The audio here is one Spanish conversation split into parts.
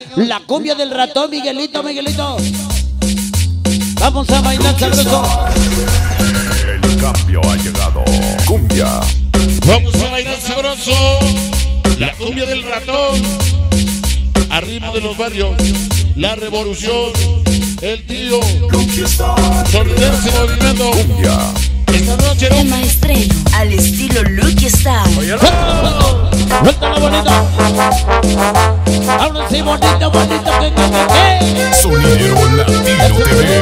La cumbia del ratón, Miguelito, Miguelito. Vamos a bailar sabroso. El cambio ha llegado. Cumbia. Vamos a bailar sabroso. La cumbia del ratón. A ritmo de los barrios. La revolución. El tío. Solidarse movimiento. Cumbia. Esta noche El maestreno al estilo Lucky Star. Suéltalo bonito. Ahora sí, bonito, bonito. Sonidero Latino TV.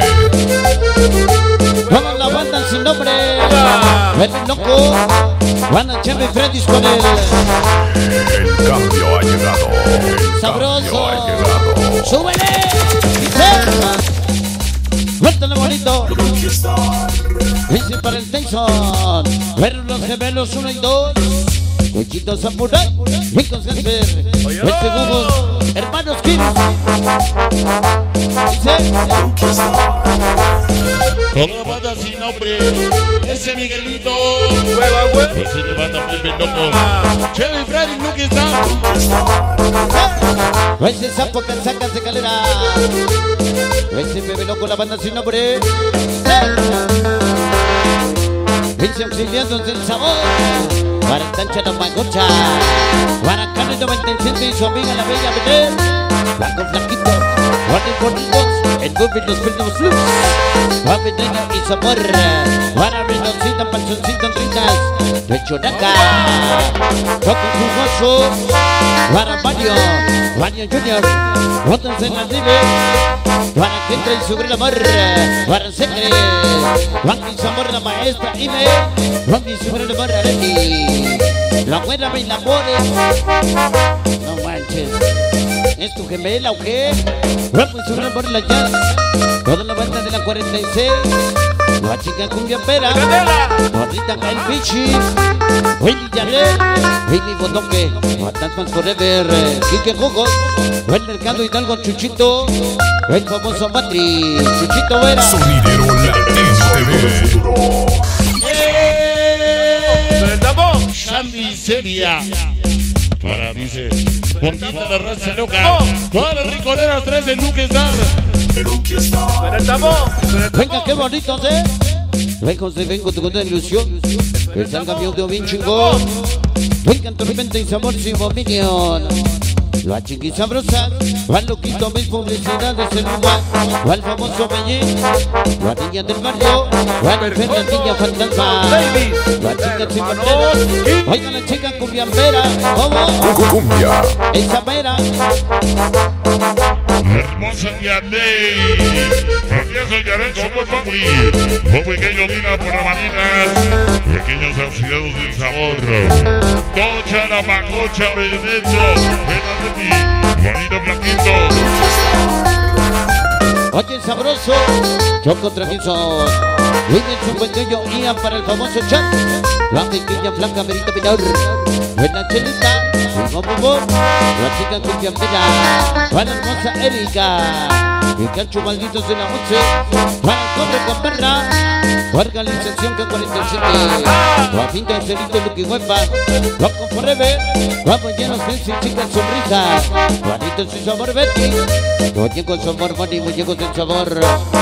Toda la banda sin nombre. Vete loco. Van a Chevy Freddy's con el El cambio ha llegado. El sabroso. cambio ha llegado. ¡Súbele! Suéltalo bonito. Dice para el Tyson. Ver los gemelos 1 y 2. Cuchito Samurai, Ricos Gasper, Google, Hermanos Kids. Dice toda la banda sin nombre. Ese Miguelito. Ese de banda muy bien loco. Chevy Freddy, Lucky Star. ese sapo que sacas de calera. Ese bebé loco, la banda sin nombre. Dice auxiliándose el sabor. Para Tancha no Magocha. Para Carlos 97 y su amiga la bella Belén. Blanco flaquito. Guarden bonitos. El Buffy los Pildos Flux. Papeteña y sabor. Para Rinoncita, Panzoncita, Tritas. Lechonaca. Choco jugoso. Para Mario. Mario Junior. Botas en la nieve. Para que entre y sobre el amor. Para Secre. Juan y sabor la maestra Ime. Juan y sobre el amor Areti. La buena me enamores. No manches. ¿Es tu gemela o qué? Vamos a subir por la jazz. Toda la banda de la 46. La chica cumbia pera. Gordita Kyle Pichi. Willy Janet. Willy Botoque. Fantasmas Forever. Quique Jugos. Buen Mercado Hidalgo Chuchito. El famoso Matri. Chuchito Vera. Sonidero Latino TV. Sandy Seria. Para, dice, por toda la raza loca. Todas las ricoleras 3 de Lucky Star. Venga, qué bonitos, vengo con una ilusión. Que salga mi audio bien chingón. Vengan tormenta y sabor sin dominion. La chiqui sabrosa, va loquito, mis publicidades en lugar. Va el famoso Bellín, la niña del barrio. Va la niña fantasma. La chica sin banderas. Oiga la chica cumbiambera. ¿Cómo? Cumbia. Esa mera. Hermosa Yaney. Empieza Yaney como papi. Un pequeño vino por las manitas. Pequeños auxiliados del sabor. Tocha la macocha de dentro. Ven a ti. Bonito flaquito. Oye, sabroso. Choco travieso. Viene su pequeño Ian para el famoso chat. La pequeña flaca Merita Pinar. Buena chelita. La chica cumbiambera. Para la hermosa Erika. Y Cancho Malditos de la 11. Para el Corre con Perla. Organización que 47. Guapinta de Cerito Lucky Huepa. Loco Forever. Vamos llenos de chicas sonrisas. Juanitos y sabor Betty. Muñecos sabor Bonnie, muñecos del sabor.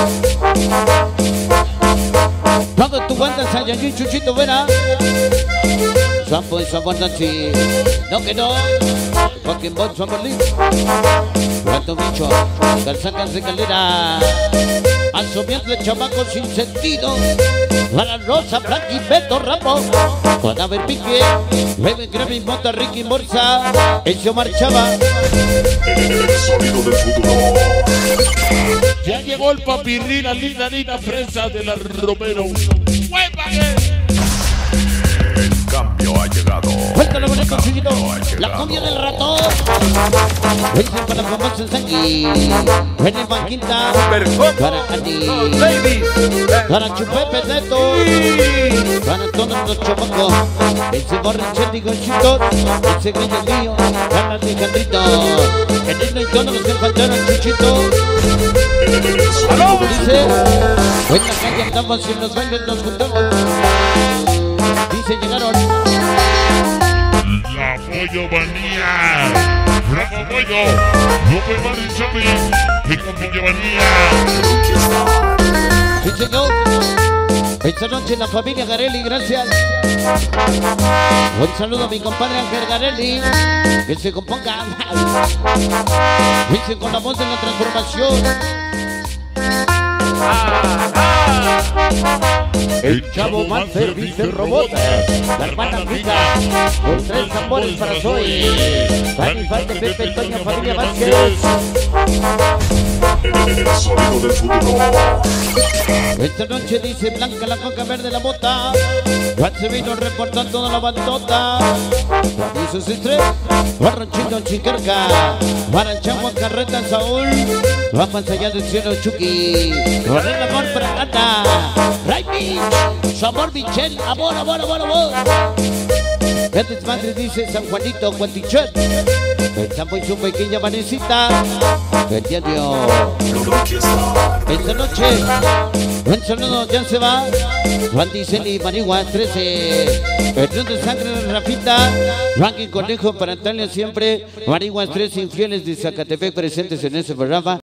Toda tu banda Saiyajin Chuchito Vera. Sapo y sabor Nancy. No que no. Fucking Bon sabor Lee. Cuánto bicho. Calzacas de calera. Asumiendo el chamaco sin sentido. Para Rosa, Frankie, Beto, Rambo. Con haber pique. Bebe, Grammy, Mota, Ricky, Morsa. Él se marchaba. El sonido del futuro. Ya llegó el papirrín, la linda fresa de la Romero. ¡Huépale! El cambio ha llegado. Cuéntale bonito, El chiquito. cambio ha La llegado. cumbia del ratón. Dicen para la famosa Sangui. Ven el Banquita. Para Andy. Para Chupepe Neto. Para todos los chamacos. Ese borrachete y gochitos. Ese gallo mío. Para Alejandrito. En él no hay todos los que faltaron, Chuchito. Dice. En la calle andamos y en los bailes nos juntamos. Dice llegaron. La pollo manía. Bravo pollo. No puede más bienvenida. Sí, señor. Esta noche la familia Garelli, gracias. Un saludo a mi compadre Ángel Garelli. Que se componga. Dice con la voz de la transformación. El chavo más servicio en robot. La hermana Pica. Con 3 tambores para Zoe. Dani Falde, Pepe, Toño, familia Vázquez. El sonido del futuro. Esta noche dice Blanca la coca verde la bota. Juan se vino reportando toda la bandota. Juan y sus estrés. Barranchito Chiquerca. Baranchagua Carreta Saúl. Vamos allá del cielo Chucky. Con el amor para gana. Ray Beach. Sabor Michel. Amor, amor, amor, amor. Grandes Madres dice San Juanito Guantichón. Estamos en su pequeña manecita. El diario. Esta noche, un saludo, ya se va. Juan Diceli, Manigua 13. El tren de sangre de Rafita. Ranking Conejo para Antalya siempre. Manigua 13 infieles de Zacatepec presentes en ese programa.